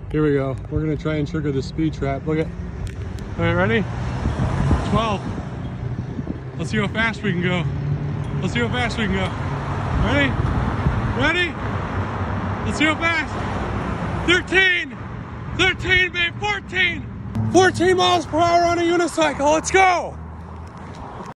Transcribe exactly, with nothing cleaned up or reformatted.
Here we go. We're gonna try and trigger the speed trap. Look at. All right, ready? twelve. Let's see how fast we can go. Let's see how fast we can go. Ready? Ready? Let's see how fast. thirteen. thirteen, babe. fourteen. fourteen miles per hour on a unicycle. Let's go.